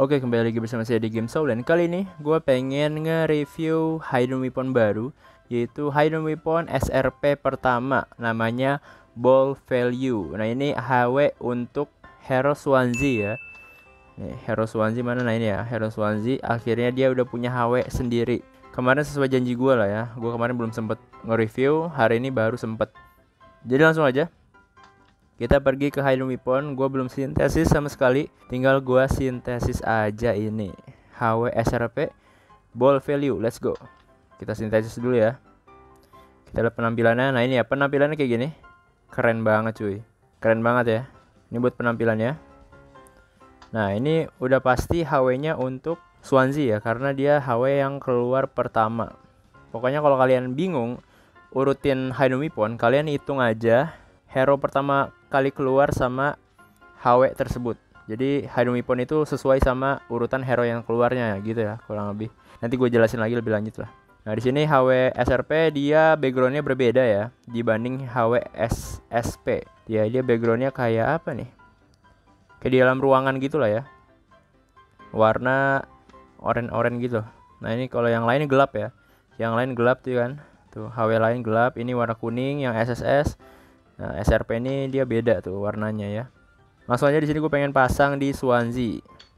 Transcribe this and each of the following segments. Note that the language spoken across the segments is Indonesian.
Oke, kembali lagi bersama saya di Game Soul, dan kali ini gue pengen nge-review Hidden Weapon baru, yaitu Hidden Weapon SRP pertama, namanya Ball Value. Nah, ini HW untuk Hero Swansea ya. Nih, Hero Swansea mana? Nah, ini ya, Hero Swansea. Akhirnya dia udah punya HW sendiri. Kemarin sesuai janji gue lah ya. Gue kemarin belum sempet nge-review, hari ini baru sempet. Jadi langsung aja kita pergi ke Hidden Weapon. Gue belum sintesis sama sekali, tinggal gue sintesis aja ini. HW SRP Ball Value, let's go. Kita sintesis dulu ya. Kita lihat penampilannya. Nah, ini ya, penampilannya kayak gini. Keren banget cuy. Keren banget ya. Ini buat penampilannya. Nah, ini udah pasti HW-nya untuk Swansea ya, karena dia HW yang keluar pertama. Pokoknya kalau kalian bingung urutin Hidden Weapon, kalian hitung aja hero pertama kali keluar sama HW tersebut. Jadi Hidden Weapon itu sesuai sama urutan hero yang keluarnya gitu ya, kurang lebih. Nanti gue jelasin lagi lebih lanjut lah. Nah, di sini HW SRP dia backgroundnya berbeda ya dibanding HW SSP. Dia backgroundnya kayak apa nih? Kayak di dalam ruangan gitu lah ya. Warna oranye gitu. Nah, ini kalau yang lain gelap ya. Yang lain gelap tuh kan. Tuh HW lain gelap, ini warna kuning yang SSS. Nah, SRP ini dia beda tuh warnanya ya. Langsung aja di sini gue pengen pasang di Swansea.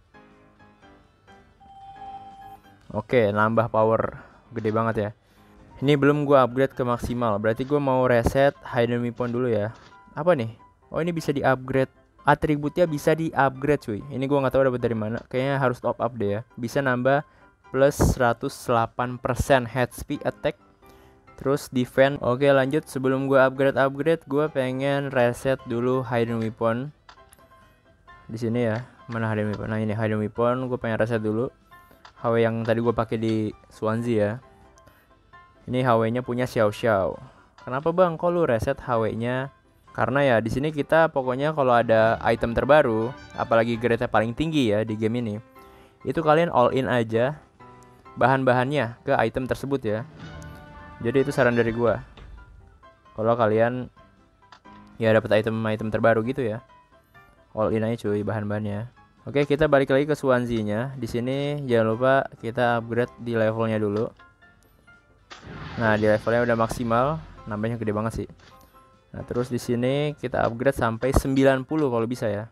Oke, nambah power gede banget ya. Ini belum gue upgrade ke maksimal, berarti gue mau reset Hidden Weapon dulu ya. Apa nih? Oh, ini bisa di-upgrade. Atributnya bisa di-upgrade cuy. Ini gue nggak tahu dapat dari mana. Kayaknya harus top up deh ya. Bisa nambah plus 108% head speed attack. Terus defense. Oke, lanjut. Sebelum gue upgrade, gue pengen reset dulu Hidden Weapon. Di sini ya. Mana Hidden Weapon? Nah, ini Hidden Weapon. Gue pengen reset dulu. HW yang tadi gue pakai di Swansea ya. Ini HW-nya punya Xiao Xiao. Kenapa bang? Kok lu reset HW-nya? Karena ya di sini kita pokoknya kalau ada item terbaru, apalagi grade-nya paling tinggi ya di game ini, itu kalian all in aja bahan-bahannya ke item tersebut ya. Jadi itu saran dari gua. Kalau kalian ya dapat item-item terbaru gitu ya, all in aja cuy bahan-bahannya. Oke, kita balik lagi ke Swansea-nya. Di sini jangan lupa kita upgrade di levelnya dulu. Nah, di levelnya udah maksimal, nambahnya gede banget sih. Nah, terus di sini kita upgrade sampai 90 kalau bisa ya.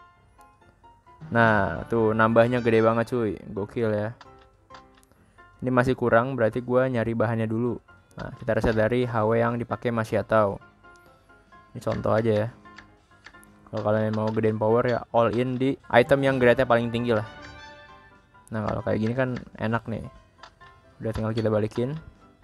Nah, tuh nambahnya gede banget cuy. Gokil ya. Ini masih kurang, berarti gua nyari bahannya dulu. Nah, kita reset dari HW yang dipakai Mas Yatau. Ini contoh aja ya. Kalau kalian mau gedein power ya all in di item yang grade-nya paling tinggi lah. Nah, kalau kayak gini kan enak nih. Udah tinggal kita balikin.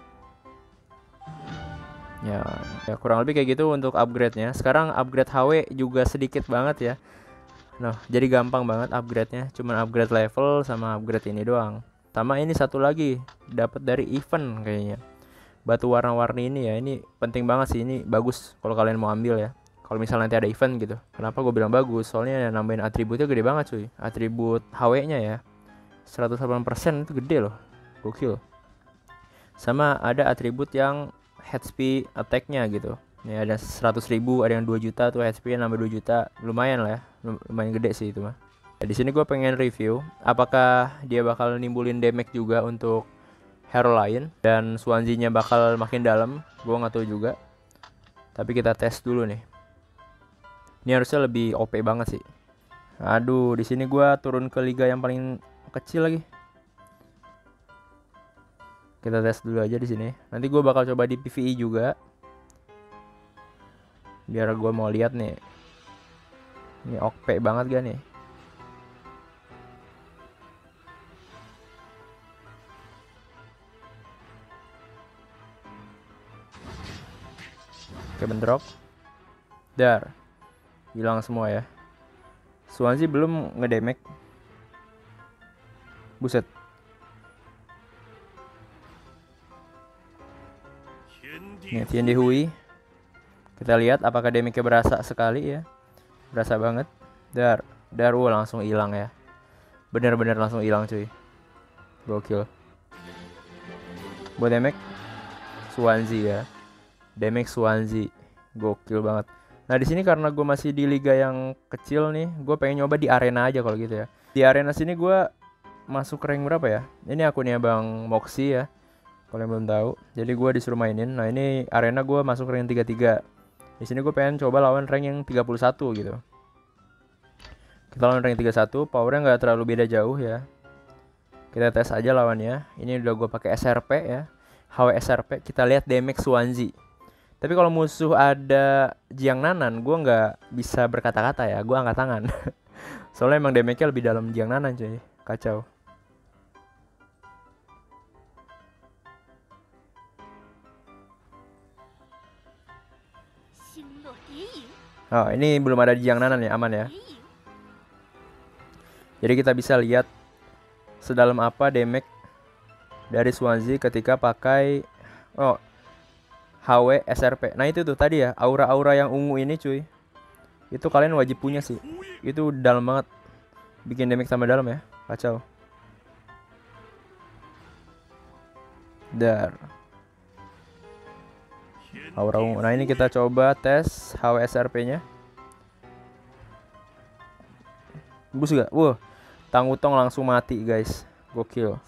Ya kurang lebih kayak gitu untuk upgrade-nya. Sekarang upgrade HW juga sedikit banget ya. Nah, jadi gampang banget upgrade-nya. Cuman upgrade level sama upgrade ini doang. Sama ini satu lagi dapat dari event kayaknya. Batu warna-warni ini ya, ini penting banget sih, ini bagus kalau kalian mau ambil ya. Kalau misalnya nanti ada event gitu. Kenapa gue bilang bagus? Soalnya nambahin atributnya gede banget cuy. Atribut HW-nya ya 108% itu gede loh. Gokil. Sama ada atribut yang head speed attack-nya gitu. Ini ada 100.000, ada yang 2 juta tuh head speed-nya nambah 2 juta. Lumayan lah ya. Lumayan gede sih itu mah. Nah, di sini gue pengen review apakah dia bakal nimbulin damage juga untuk hero lain dan Swansea-nya bakal makin dalam. Gue nggak tahu juga. Tapi kita tes dulu nih. Ini harusnya lebih OP banget sih. Aduh, di sini gue turun ke liga yang paling kecil lagi. Kita tes dulu aja di sini. Nanti gue bakal coba di PvE juga. Biar gue mau lihat nih. Ini OP banget gak nih? Oke, bentrok. Dar. Hilang semua ya. Swansea belum ngedamage. Buset. Ini Tiandi Hui. Kita lihat apakah damage-nya berasa sekali ya. Berasa banget. Dar langsung hilang ya. Bener-bener langsung hilang cuy. Gokil. Buat damage Swansea ya. Damage Swansea. Gokil banget. Nah, di sini karena gue masih di liga yang kecil nih, gue pengen nyoba di arena aja kalau gitu ya. Di arena sini gue masuk rank berapa ya? Ini akunnya Bang Moxie ya, kalau yang belum tahu. Jadi gue disuruh mainin. Nah ini arena gue masuk rank 33. Di sini gue pengen coba lawan rank yang 31 gitu. Kita lawan rank 31, powernya nggak terlalu beda jauh ya. Kita tes aja lawannya. Ini udah gue pakai SRP ya, HW SRP. Kita lihat damage Swansea. Tapi kalau musuh ada Jiang Nanan, gue nggak bisa berkata-kata ya, gue angkat tangan. Soalnya emang damage-nya lebih dalam Jiang Nanan cuy, kacau. Oh ini belum ada Jiang Nanan ya, aman ya. Jadi kita bisa lihat sedalam apa damage dari Swansea ketika pakai HW SRP. Nah itu tuh tadi ya, aura-aura yang ungu ini cuy. Itu kalian wajib punya sih. Itu dalam banget. Bikin damage tambah dalam ya. Kacau. Dar. Aura ungu. Nah ini kita coba tes HW SRP-nya. Bagus gak? Wah, Tangutong langsung mati guys. Gokil.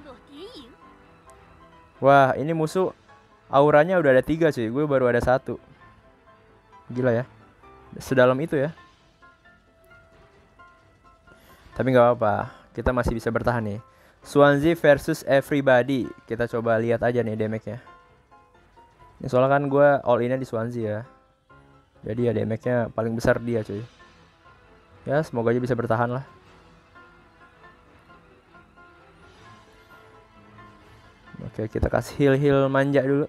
Wah, ini musuh auranya udah ada 3 cuy. Gue baru ada 1. Gila ya. Sedalam itu ya. Tapi nggak apa-apa. Kita masih bisa bertahan nih. Swansea versus everybody. Kita coba lihat aja nih damage-nya. Ini soalnya kan gue all in-nya di Swansea ya. Jadi ya damage-nya paling besar dia cuy. Ya semoga aja bisa bertahan lah. Oke kita kasih heal manja dulu.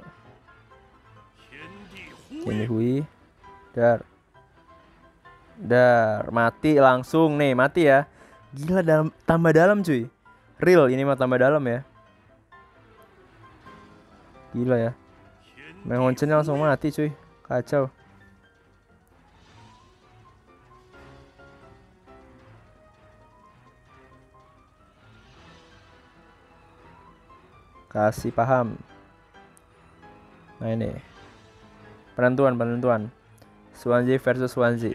Ini Hui. Dar. Mati langsung nih, mati ya. Gila tambah dalam cuy. Real ini mah tambah dalam ya. Gila ya. Mengoncenya langsung mati cuy. Kacau. Kasih paham. Nah ini penentuan Swansea versus Swansea.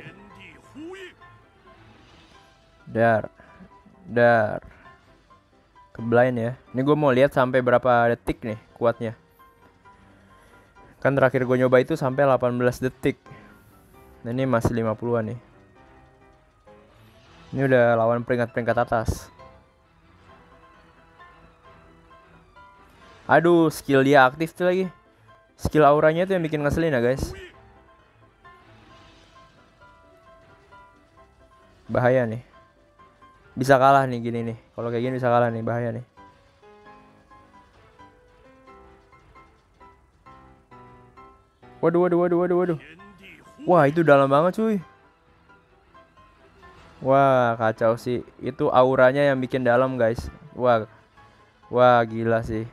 Dar ke blind ya. Ini gue mau lihat sampai berapa detik nih kuatnya. Kan terakhir gue nyoba itu sampai 18 detik. Nah ini masih 50-an nih. Ini udah lawan peringkat atas. Aduh, skill dia aktif tuh lagi. Skill auranya tuh yang bikin ngeselin ya guys. Bahaya nih. Bisa kalah nih gini nih. Kalau kayak gini bisa kalah nih, bahaya nih. Waduh. Wah, itu dalam banget cuy. Wah, kacau sih. Itu auranya yang bikin dalam guys. Wah, gila sih.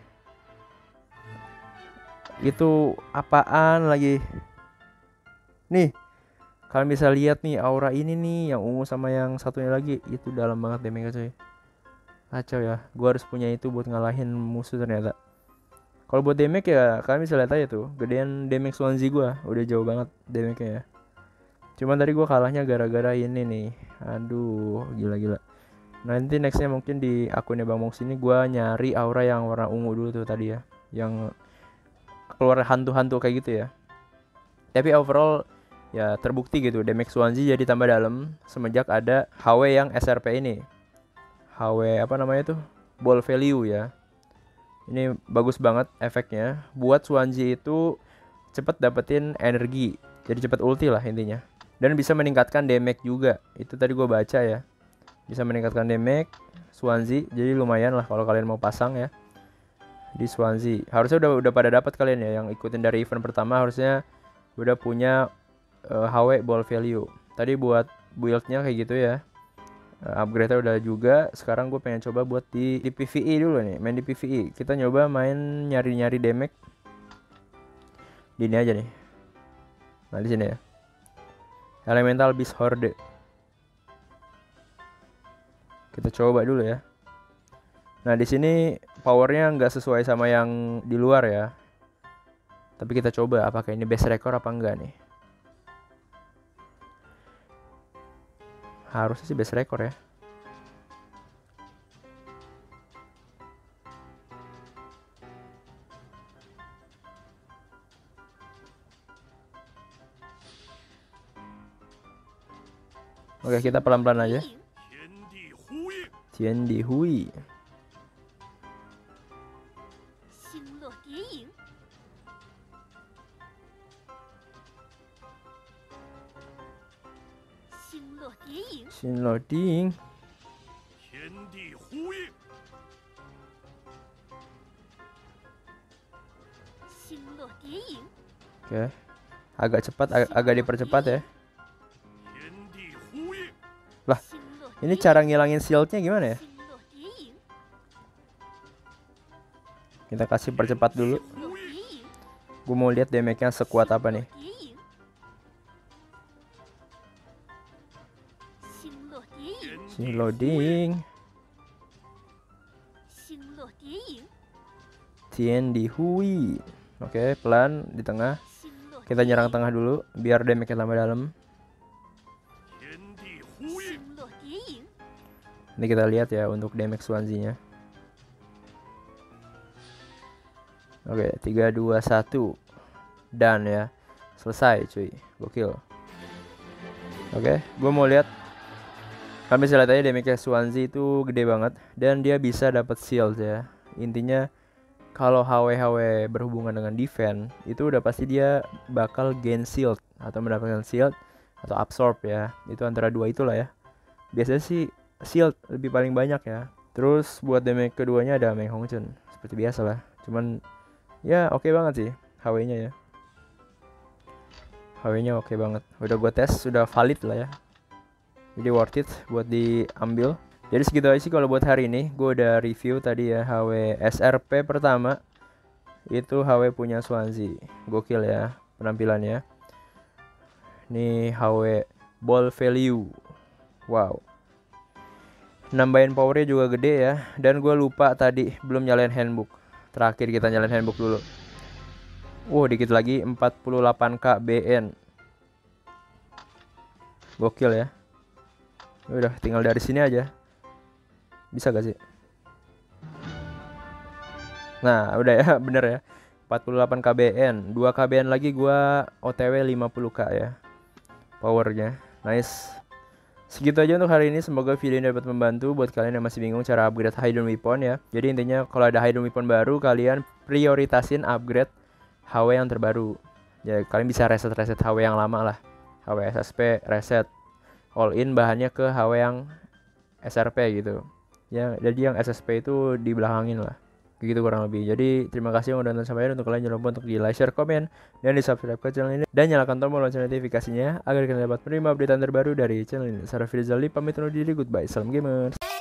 Itu apaan lagi? Nih, kalian bisa lihat nih aura ini nih, yang ungu sama yang satunya lagi. Itu dalam banget damage coy. Kacau ya. Gua harus punya itu buat ngalahin musuh ternyata. Kalau buat damage ya kalian bisa lihat aja tuh, gedean damage Swansea gua udah jauh banget damage-nya ya. Cuman tadi gua kalahnya gara-gara ini nih. Aduh, gila. Nanti nextnya mungkin di akunnya Bang Mox ini gua nyari aura yang warna ungu dulu tuh tadi ya, yang keluar hantu-hantu kayak gitu ya. Tapi overall ya terbukti gitu damage Swansea jadi tambah dalam semenjak ada HW yang SRP ini. HW apa namanya tuh? Ball value ya. Ini bagus banget efeknya buat Swansea itu cepet dapetin energi. Jadi cepet ulti lah intinya. Dan bisa meningkatkan damage juga. Itu tadi gue baca ya. Bisa meningkatkan damage Swansea. Jadi lumayan lah kalau kalian mau pasang ya di Swansea. Harusnya udah pada dapat kalian ya yang ikutin dari event pertama, harusnya udah punya HW ball value. Tadi buat build-nya kayak gitu ya. Upgrade-nya udah juga. Sekarang gue pengen coba buat di PvE dulu nih. Main di PvE. Kita nyoba main nyari-nyari damage. Di ini aja nih. Nah di sini ya. Elemental Beast Horde. Kita coba dulu ya. Nah di sini powernya nggak sesuai sama yang di luar ya. Tapi kita coba apakah ini best record apa enggak nih. Harusnya sih best record ya. Oke, kita pelan-pelan aja. Tiandi Hui. Xinluo Ding. Oke. Agak cepat, agak dipercepat ya. Lah, ini cara ngilangin shieldnya gimana ya? Kita kasih percepat dulu. Gue mau lihat damage-nya sekuat apa nih. Xinluo Ding. Tiandi Hui. Oke, pelan di tengah. Kita nyerang tengah dulu biar damage-nya tambah dalam. Ini kita lihat ya untuk damage Swansea-nya. Oke, 3 2 1. Dan ya. Selesai, cuy. Gokil. Oke, gue mau lihat. Kami bisa lihat aja damage Swansea itu gede banget dan dia bisa dapat shield ya. Intinya kalau HW berhubungan dengan defense itu udah pasti dia bakal gain shield atau mendapatkan shield atau absorb ya. Itu antara dua itulah ya. Biasanya sih shield lebih paling banyak ya. Terus buat damage keduanya ada Meng Hongchun seperti biasa lah. Cuman ya oke banget sih HW-nya ya. HW-nya oke banget. Udah gue tes, sudah valid lah ya. Jadi worth it buat diambil. Jadi segitu aja sih kalau buat hari ini. Gue udah review tadi ya HW SRP pertama. Itu HW punya Swansea. Gokil ya penampilannya. Ini HW ball value. Wow. Nambahin powernya juga gede ya. Dan gue lupa tadi belum nyalain handbook. Terakhir kita nyalain handbook dulu. Dikit lagi 48k BN. Gokil ya. Udah tinggal dari sini aja. Bisa gak sih? Nah udah ya, bener ya. 48 KBN, 2 KBN lagi gua OTW 50k ya powernya. Nice. Segitu aja untuk hari ini. Semoga video ini dapat membantu buat kalian yang masih bingung cara upgrade hidden weapon ya. Jadi intinya kalau ada hidden weapon baru, kalian prioritasin upgrade HW yang terbaru. Ya kalian bisa reset HW yang lama lah. HW SSP reset, all in bahannya ke HW yang SRP gitu ya. Jadi yang SSP itu dibelakangin lah gitu kurang lebih. Jadi terima kasih yang udah nonton sampai akhir. Untuk kalian jangan lupa untuk di like, share, komen, dan di subscribe ke channel ini dan nyalakan tombol lonceng notifikasinya agar kalian dapat menerima update terbaru dari channel ini. Saya Rizal pamit undur diri, goodbye, salam gamers.